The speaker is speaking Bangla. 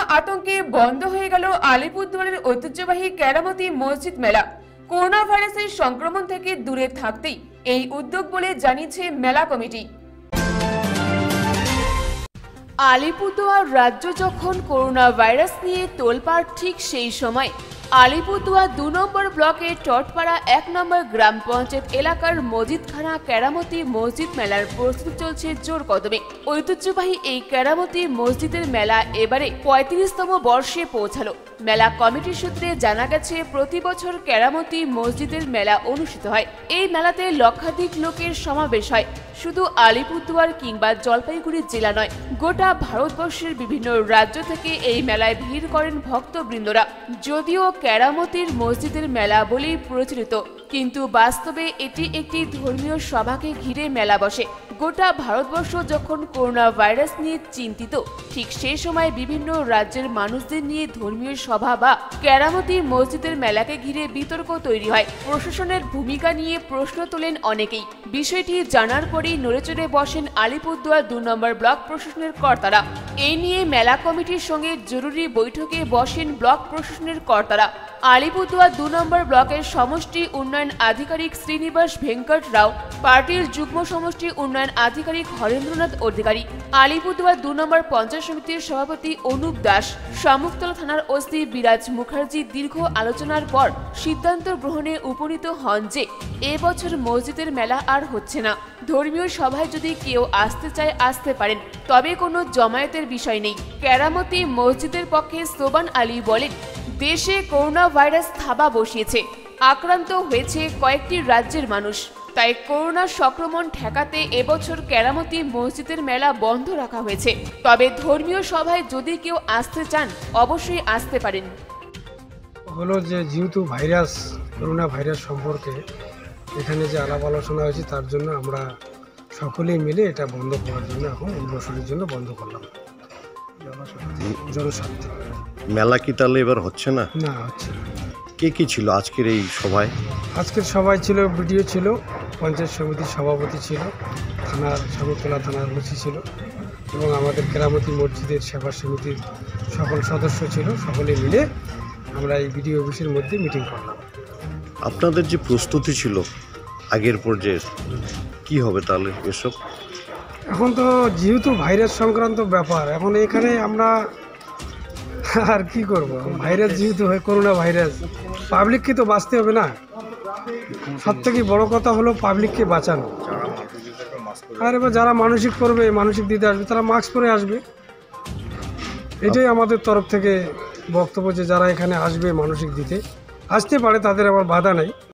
আতঙ্কে বন্ধ হয়ে গেল আলিপুরদুয়ারের ঐতিহ্যবাহী কেরামতি মসজিদ মেলা। করোনা ভাইরাসের সংক্রমণ থেকে দূরে থাকতেই এই উদ্যোগ বলে জানিয়েছে মেলা কমিটি। আলিপুরদুয়ার রাজ্য যখন করোনা ভাইরাস নিয়ে তোলপাড়, ঠিক সেই সময় আলিপুরদুয়ার ২ নম্বর ব্লকের টটপাড়া ১ নম্বর গ্রাম পঞ্চায়েত এলাকার মসজিদখানা কেরামতি মসজিদ মেলার প্রস্তুতি চলছে জোর কদমে। ঐতিহ্যবাহী এই কেরামতি মসজিদের মেলা এবারে ৩৫তম বর্ষে পৌঁছালো। মেলা কমিটির সূত্রে জানা গেছে, প্রতি বছর কেরামতি মসজিদের মেলা অনুষ্ঠিত হয়। এই মেলাতে লক্ষাধিক লোকের সমাবেশ হয়। শুধু আলিপুরদুয়ার কিংবা জলপাইগুড়ি জেলা নয়, গোটা ভারতবর্ষের বিভিন্ন রাজ্য থেকে এই মেলায় ভিড় করেন ভক্তবৃন্দরা। যদিও কেরামতির মসজিদের মেলা বলেই প্রচলিত, কিন্তু বাস্তবে এটি একটি ধর্মীয় সভাকে ঘিরে মেলা বসে। গোটা ভারতবর্ষ যখন করোনা ভাইরাস নিয়ে চিন্তিত, ঠিক সেই সময় বিভিন্ন রাজ্যের মানুষদের নিয়ে ধর্মীয় সভা বা কেরামতি মসজিদের মেলাকে ঘিরে বিতর্ক তৈরি হয়। প্রশাসনের ভূমিকা নিয়ে প্রশ্ন তোলেন অনেকেই। বিষয়টি জানার পরেই নড়েচড়ে বসেন আলিপুরদুয়ার ২ নম্বর ব্লক প্রশাসনের কর্তারা। এই নিয়ে মেলা কমিটির সঙ্গে জরুরি বৈঠকে বসেন ব্লক প্রশাসনের কর্তারা। আলিপুরদুয়ার ২ নম্বর ব্লকের সমষ্টি উন্নয়ন আধিকারিক শ্রীনিবাস ভেঙ্কট রাও, পার্টির যুগ্ম সমষ্টি উন্নয়ন আধিকারিক হরেন্দ্রনাথ অধিকারী, আলিপুরদুয়ার ২ নম্বর পঞ্চায়েত সমিতির সভাপতি অনুপ দাস, শামুকতলা থানার ওসি বিরাজ মুখার্জি দীর্ঘ আলোচনার পর সিদ্ধান্ত গ্রহণে উপনীত হন যে এবছর মসজিদের মেলা আর হচ্ছে না। ধর্মীয় সভায় যদি কেউ আসতে চায় আসতে পারেন, তবে কোনো জমায়েতের বিষয় নেই। কেরামতি মসজিদের পক্ষে সোবান আলী বলেন, দেশে করোনা ভাইরাস থাবা বসিয়েছে, আক্রান্ত হয়েছে কয়েকটি রাজ্যের মানুষ। তাই করোনা সংক্রমণ ঠেকাতে এবছর কেরামতি মসজিদের মেলা বন্ধ রাখা হয়েছে। তবে ধর্মীয় সভায় যদি কেউ আসতে চান অবশ্যই আসতে পারেন। হলো যে যেহেতু করোনা ভাইরাস সম্পর্কে এখানে যে আলাপ আলোচনা হয়েছে, তার জন্য আমরা সকলেই মিলে এটা বন্ধ করার জন্য এখন এই বছরের জন্য বন্ধ করলাম। জনস্বার্থে মেলা কি তাহলে এবার হচ্ছে না? না, হচ্ছে না। কে কি ছিল আজকের এই সভায়? আজকের সভায় ছিল বিডিও ছিল, পঞ্চায়েত সমিতির সভাপতি ছিল, শামুকতলা থানার ওসি ছিল এবং আমাদের কেরামতি মসজিদের সেবা সমিতির সকল সদস্য ছিল। সকলে মিলে আমরা এই বিডিও অফিসের মধ্যে মিটিং করলাম। আপনাদের যে প্রস্তুতি ছিল আগের পর্যায়ে, কি হবে তাহলে এসব? এখন তো যেহেতু ভাইরাস সংক্রান্ত ব্যাপার, এখন এখানে আমরা আর কি করব। ভাইরাস যেহেতু হয়, করোনা ভাইরাস, পাবলিককে তো বাঁচতে হবে না। সব থেকে বড় কথা হলো পাবলিককে বাঁচানো। আর এবার যারা মানসিক করবে, মানসিক দিতে আসবে, তারা মাস্ক পরে আসবে। এটাই আমাদের তরফ থেকে বক্তব্য, যে যারা এখানে আসবে মানসিক দিতে আসতে পারে, তাদের আবার বাধা নেই।